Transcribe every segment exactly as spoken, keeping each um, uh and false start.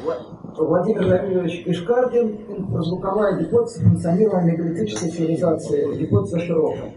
Владимир Владимирович Ишкардин, инфразвуковая гипотеза функционирования мегалитической цивилизации, гипотеза широкая.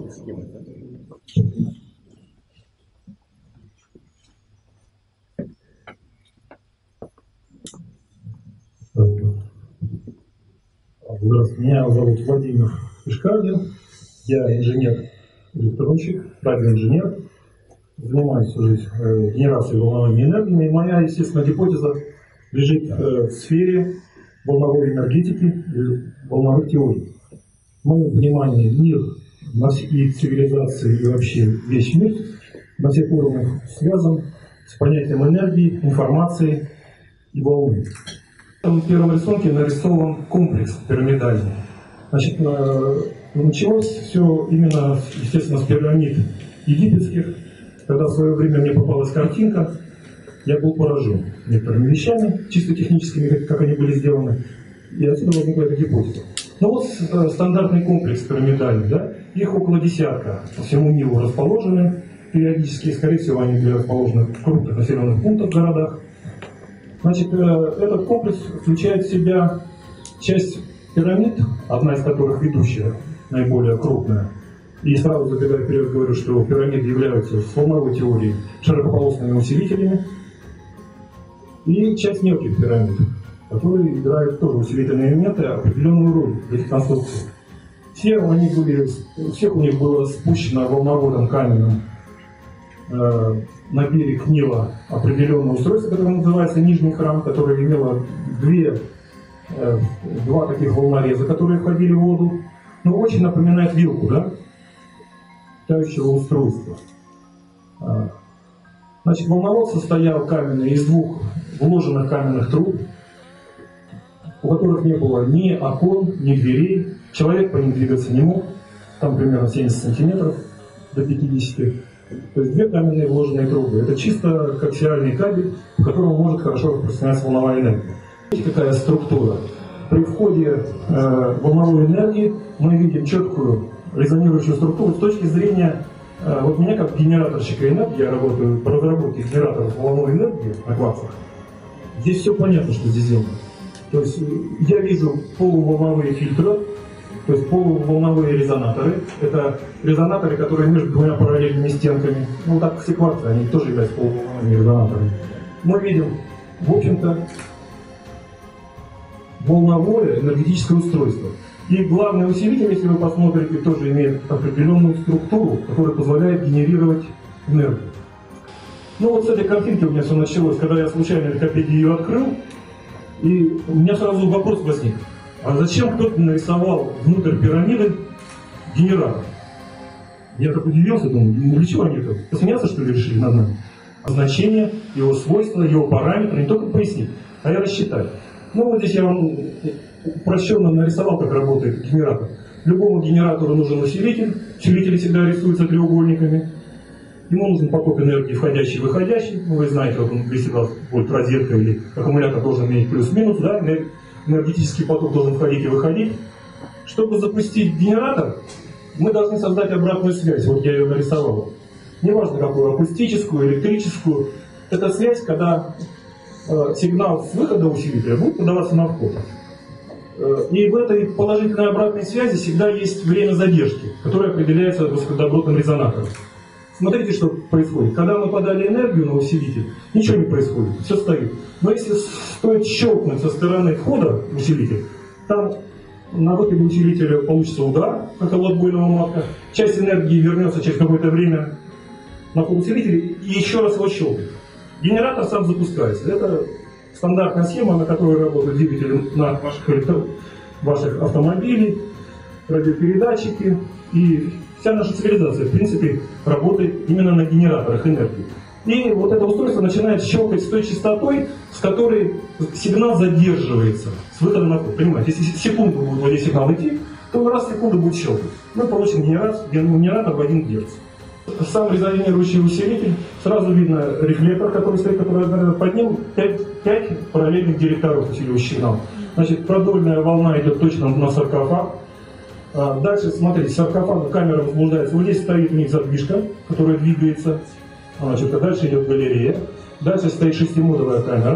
Здравствуйте, меня зовут Владимир Ишкардин, я инженер-электронщик, радиоинженер, занимаюсь всю жизнь генерацией волновыми энергиями. Моя, естественно, гипотеза лежит в сфере волновой энергетики и волновых теорий. В моем понимании мир и цивилизация, и вообще весь мир на всех уровнях связан с понятием энергии, информации и волны. В первом рисунке нарисован комплекс пирамидальный. Значит, началось все именно, естественно, с пирамид египетских. Когда в свое время мне попалась картинка, я был поражен некоторыми вещами, чисто техническими, как они были сделаны, и отсюда возникла эта гипотеза. Ну вот стандартный комплекс пирамидальный, да, их около десятка по всему миру расположены, периодически, скорее всего, они были расположены в крупных населенных пунктах, в городах. Значит, этот комплекс включает в себя часть пирамид, одна из которых ведущая, наиболее крупная. И сразу забегая вперед говорю, что пирамиды являются с волновой теорией широкополосными усилителями. И часть мелких пирамид, которые играют тоже усилительные элементы определенную роль в этих конструкциях. Все у них были, всех у них было спущено волноводом каменным э, на берег Нила определенное устройство, которое называется нижний храм, которое имело две, э, два таких волнореза, которые входили в воду. Но очень напоминает вилку, да? Тающего устройства. Значит, волновод состоял каменный из двух вложенных каменных труб, у которых не было ни окон, ни дверей. Человек по ним двигаться не мог. Там примерно семьдесят сантиметров до пятидесяти. То есть две каменные вложенные трубы. Это чисто коаксиальный кабель, по которому может хорошо распространяться волновая энергия. Видите, какая структура. При входе э, волновой энергии мы видим четкую резонирующую структуру с точки зрения, э, вот меня как генераторщика энергии, я работаю по разработке генераторов волновой энергии на кварцах. Здесь все понятно, что здесь сделано. То есть я вижу полуволновые фильтры, то есть полуволновые резонаторы. Это резонаторы, которые между двумя параллельными стенками. Ну так все кварцы, они тоже являются полуволновыми резонаторами. Мы видим, в общем-то, волновое энергетическое устройство. И главный усилитель, если вы посмотрите, тоже имеет определенную структуру, которая позволяет генерировать энергию. Ну вот с этой картинки у меня все началось, когда я случайно в Википедии ее открыл, и у меня сразу вопрос возник. А зачем кто-то нарисовал внутрь пирамиды генератор? Я так удивился, думаю, ну для чего они это? Посмеяться, что ли, решили над нами? Значение, его свойства, его параметры, не только пояснить, а и рассчитать. Ну вот здесь я вам упрощенно нарисовал, как работает генератор. Любому генератору нужен усилитель. Усилители всегда рисуются треугольниками. Ему нужен поток энергии входящий и выходящий. Ну, вы знаете, как он для себя будет розетка или аккумулятор должен иметь плюс-минус. Да? Энергетический поток должен входить и выходить. Чтобы запустить генератор, мы должны создать обратную связь. Вот я ее нарисовал. Неважно, какую, акустическую, электрическую. Это связь, когда э, сигнал с выхода усилителя будет подаваться на вход. И в этой положительной обратной связи всегда есть время задержки, которое определяется высокодобротным резонатором. Смотрите, что происходит. Когда мы подали энергию на усилитель, ничего не происходит, все стоит. Но если стоит щелкнуть со стороны входа в усилитель, там на выходе усилителя получится удар, как от отбойного молотка, часть энергии вернется через какое-то время на вход усилителя и еще раз его щелкнет. Генератор сам запускается. Это стандартная схема, на которой работают двигатели на ваших, электро... ваших автомобилей, радиопередатчики. И вся наша цивилизация, в принципе, работает именно на генераторах энергии. И вот это устройство начинает щелкать с той частотой, с которой сигнал задерживается с выхода на вход. Понимаете, если секунду будет вот здесь сигнал идти, то раз в секунду будет щелкать. Мы получим генератор, генератор в один герц. Сам резонирующий усилитель, сразу видно рефлектор, который стоит, который под ним пять параллельных директоров усиливающих сигнал. Значит, продольная волна идет точно на саркофаг. Дальше, смотрите, саркофаг, камера возбуждается. Вот здесь стоит у них задвижка, которая двигается. Значит, дальше идет галерея. Дальше стоит шестимодовая камера.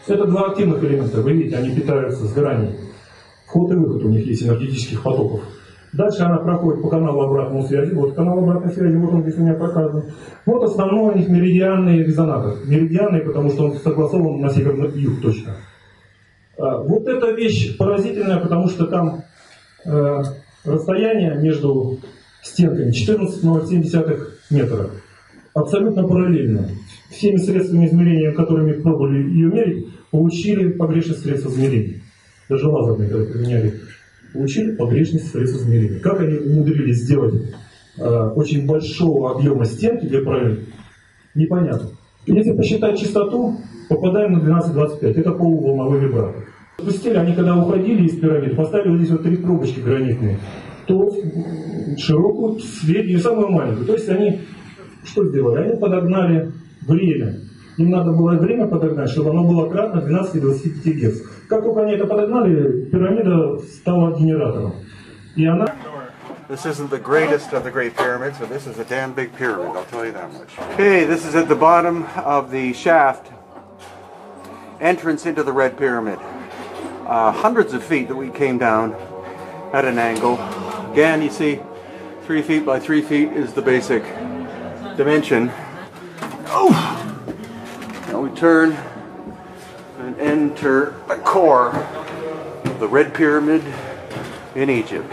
Это два активных элемента. Вы видите, они питаются сгоранием. Вход и выход у них есть энергетических потоков. Дальше она проходит по каналу обратной связи. Вот канал обратной связи, вот он здесь у меня показан. Вот основной у них меридианный резонатор. Меридианный, потому что он согласован на северо-юг точно. Вот эта вещь поразительная, потому что там э, расстояние между стенками четырнадцать целых семь десятых метра. Абсолютно параллельно. Всеми средствами измерения, которыми пробовали ее мерить, получили погрешность средств измерения. Даже лазерные, когда применяли, получили погрешность средств измерения. Как они умудрились сделать э, очень большого объема стенки для параллели, непонятно. Если посчитать частоту, попадаем на двенадцать двадцать пять. Это полуволновой вибратор. Спустили, они когда уходили из пирамид, поставили здесь вот три трубочки гранитные. То широкую, среднюю и самую маленькую. То есть они что сделали? Они подогнали время. Им надо было время подогнать, чтобы оно было кратно двенадцати двадцати пяти герц. Как только они это подогнали, пирамида стала генератором. И она... This isn't the greatest of the great pyramids, but this is a damn big pyramid, I'll tell you that much. Okay, this is at the bottom of the shaft, entrance into the Red Pyramid. Uh, hundreds of feet that we came down at an angle. Again, you see, three feet by three feet is the basic dimension. Oh! Now we turn and enter the core of the Red Pyramid in Egypt.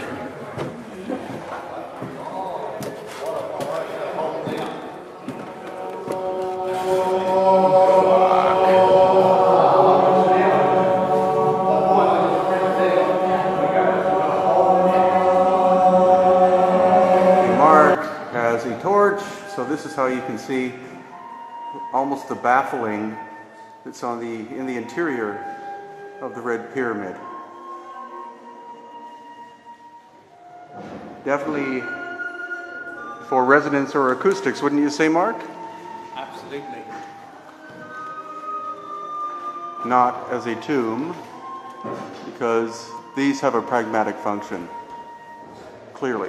So this is how you can see almost the baffling that's on the in the interior of the Red Pyramid. Definitely for resonance or acoustics, wouldn't you say, Mark? Absolutely. Not as a tomb, because these have a pragmatic function, clearly.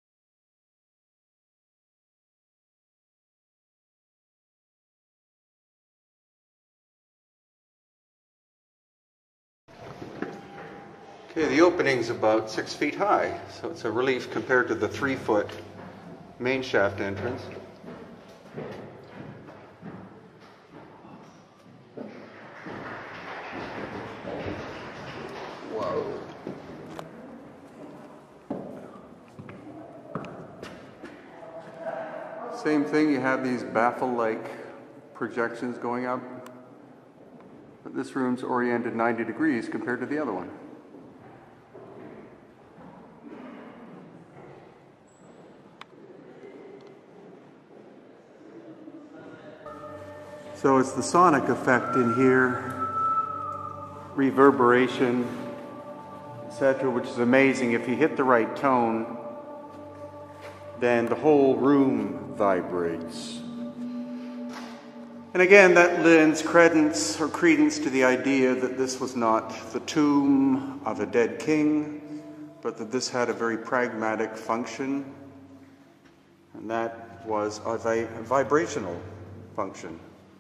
Okay, the opening's about six feet high, so it's a relief compared to the three foot main shaft entrance. Whoa. Same thing, you have these baffle-like projections going up, but this room's oriented ninety degrees compared to the other one. So it's the sonic effect in here, reverberation, et cetera, which is amazing. If you hit the right tone, then the whole room vibrates. And again, that lends credence or credence to the idea that this was not the tomb of a dead king, but that this had a very pragmatic function, and that was a, vi- a vibrational function.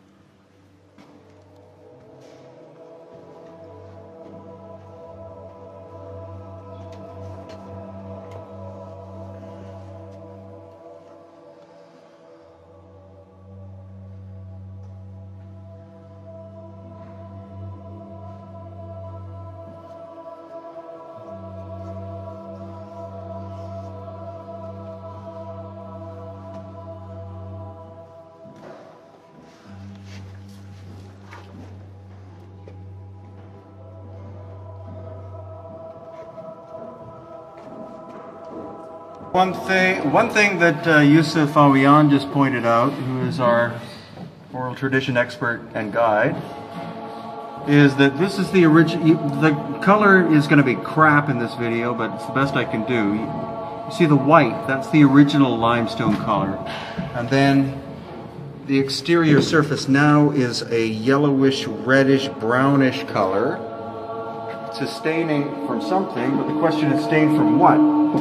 One thing, one thing that uh, Yusuf Awiyan just pointed out, who is our oral tradition expert and guide, is that this is the original. The color is going to be crap in this video, but it's the best I can do. You see the white? That's the original limestone color, and then the exterior surface now is a yellowish, reddish, brownish color. It's a staining from something, but the question is stained from what?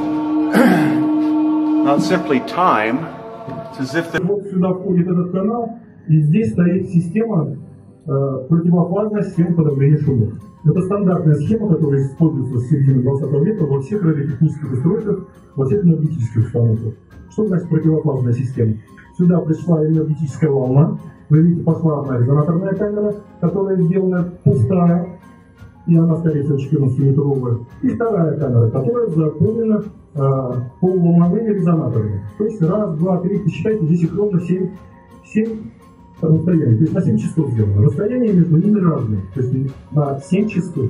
Not simply time. It's as if the... Вот сюда входит этот канал, и здесь стоит система э, противофазная схема подавления шумов. Это стандартная схема, которая используется с середины двадцатого века во всех радиотехнических устройствах, во всех энергетических установках. Что значит противофазная система? Сюда пришла энергетическая волна. Вы видите, пошла одна резонаторная камера, которая сделана пустая, и она, скорее всего, четырнадцатиметровая. И вторая камера, которая заполнена э, полуволновыми резонаторами. То есть раз, два, три, посчитайте, здесь их ровно семь, семь расстояний. То есть на семь часов сделано. Расстояние между ними разные. То есть на семь часов.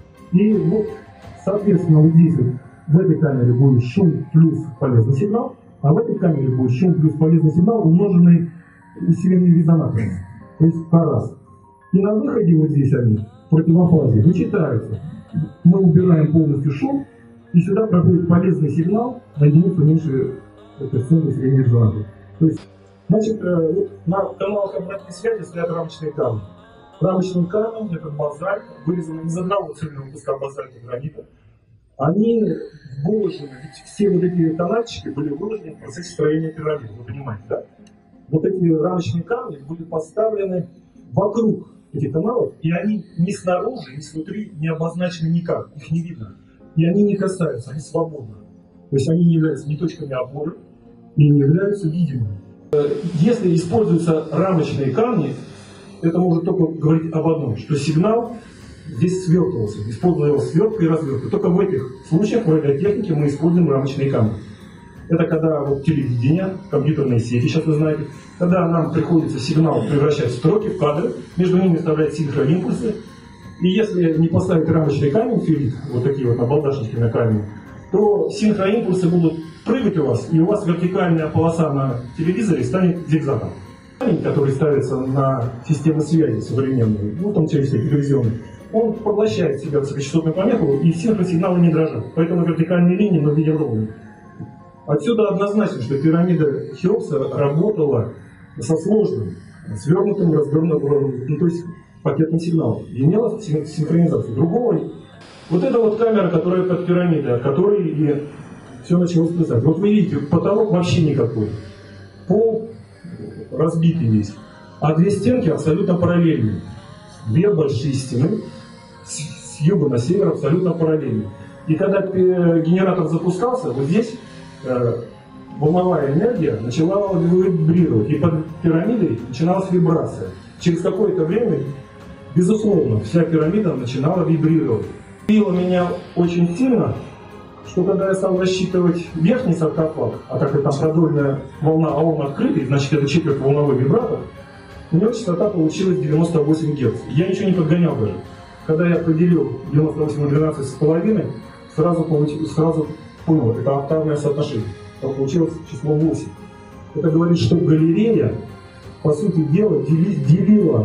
И вот, соответственно, вот здесь вот, в этой камере будет шум плюс полезный сигнал, а в этой камере будет шум плюс полезный сигнал, умноженный усиленными резонаторами. То есть по раз. И на выходе вот здесь они в противофазе вычитаются. Мы убираем полностью шум, и сюда проходит полезный сигнал на единицу меньше операционной средней резонатора. То есть, значит, вот на каналах обратной связи стоят рамочные камни. Рамочный камень — это базальт, вырезанный из одного цельного куска базальта гранита. Они выложены, ведь все вот эти канальчики были выложены в процессе строения пирамиды, вы понимаете, да? Вот эти рамочные камни были поставлены вокруг этих каналов, и они ни снаружи, ни снутри не обозначены никак, их не видно. И они не касаются, они свободны. То есть они не являются ни точками опоры и не являются видимыми. Если используются рамочные камни, это может только говорить об одном, что сигнал здесь свертывался, используя его свертка и развертка. Только в этих случаях в радиотехнике мы используем рамочные камни. Это когда вот телевидение, компьютерные сети, сейчас вы знаете, когда нам приходится сигнал превращать в строки, в кадры, между ними вставлять синхроимпульсы. И если не поставить рамочный камень, филит, вот такие вот набалдашники на камне, то синхроимпульсы будут прыгать у вас, и у вас вертикальная полоса на телевизоре станет зигзагом. Камень, который ставится на системы связи современные, ну, в том числе телевизионные, он поглощает в себя высокочастотную помеху, и синхросигналы не дрожат. Поэтому вертикальные линии мы видим ровными. Отсюда однозначно, что пирамида Хеопса работала со сложным, свернутым, развернутым, ну, то есть пакетным сигналом. И имела синхронизацию. Другого. Вот эта вот камера, которая под пирамидой, от которой и все началось плясать. Вот вы видите, потолок вообще никакой. Пол разбитый весь. А две стенки абсолютно параллельные. Две большие стены с юга на север абсолютно параллельные. И когда генератор запускался, вот здесь э, волновая энергия начала вибрировать. И под пирамидой начиналась вибрация. Через какое-то время, безусловно, вся пирамида начинала вибрировать. Било меня очень сильно, что когда я стал рассчитывать верхний саркофаг, а так как там продольная волна, а он открытый, значит это четверть волновой вибратор, у него частота получилась девяносто восемь герц. Я ничего не подгонял даже. Когда я поделил девяносто восемь на двенадцать с половиной, сразу, получил, сразу понял, это октавное соотношение. Там получилось число восемь. Это говорит, что галерея, по сути дела, дели, делила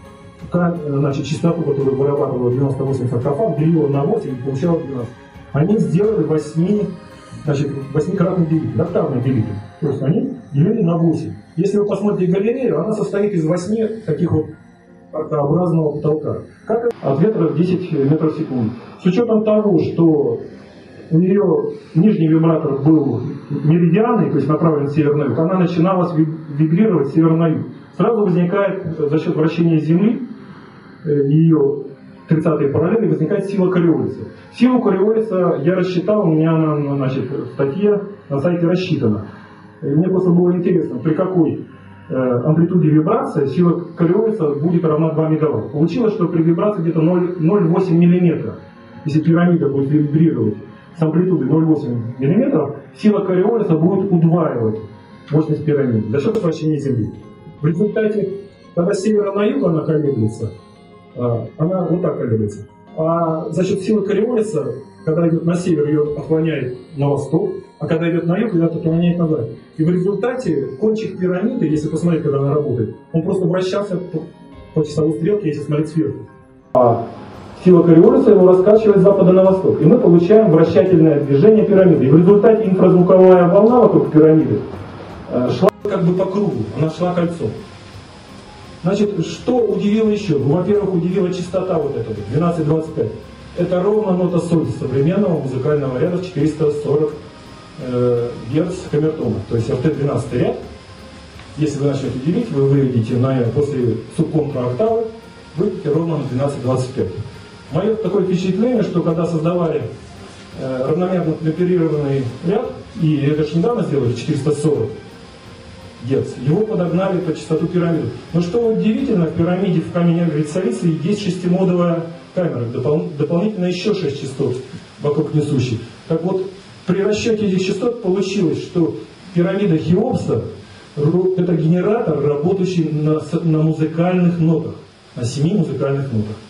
значит, частоту, которую вырабатывала девяносто восемь саркофаг, делила на восемь и получала двенадцать. Они сделали восьми, значит, восьмикратный делитель, октавный делитель. То есть они делили на восемь. Если вы посмотрите галерею, она состоит из восьми таких вот аркообразного потолка. Как от ветра десять метров в секунду. С учетом того, что у нее нижний вибратор был меридианный, то есть направлен в север на юг, она начинала вибрировать с севера на юг. Сразу возникает за счет вращения Земли, ее тридцатые параллели, возникает сила Кориолиса. Силу Кориолиса я рассчитал, у меня она, значит, в статье на сайте рассчитана. И мне просто было интересно, при какой э, амплитуде вибрации сила Кориолиса будет равна два мегаватта. Получилось, что при вибрации где-то ноль целых восемь десятых миллиметра, если пирамида будет вибрировать с амплитудой ноль целых восемь десятых миллиметра, сила Кориолиса будет удваивать мощность пирамиды за счет вращения Земли. В результате, когда с севера на юг она колеблется, она вот так колеблется. А за счет силы Кориолиса, когда идет на север, ее отклоняет на восток, а когда идет на юг, ее отклоняет назад. И в результате кончик пирамиды, если посмотреть, когда она работает, он просто вращался по, по часовой стрелке, если смотреть сверху. А сила Кориолиса его раскачивает с запада на восток. И мы получаем вращательное движение пирамиды. И в результате инфразвуковая волна вокруг пирамиды шла как бы по кругу, она шла кольцом. Значит, что удивило еще? Ну, во-первых, удивила частота вот этого, двенадцать двадцать пять. Это ровно нота соль современного музыкального ряда четыреста сорок э, герц камертона. То есть эр тэ двенадцать ряд. Если вы начнете делить, вы выведете на, после субконтра октавы, выйдете ровно на двенадцать двадцать пять. Мое такое впечатление, что когда создавали э, равномерно темперированный ряд, и это же недавно сделали четыреста сорок герц, его подогнали по частоту пирамиды. Но что удивительно, в пирамиде в камне Грицалицы есть шестимодовая камера, допол дополнительно еще шесть частот вокруг несущей. Так вот, при расчете этих частот получилось, что пирамида Хеопса это генератор, работающий на, на музыкальных нотах, на семи музыкальных нотах.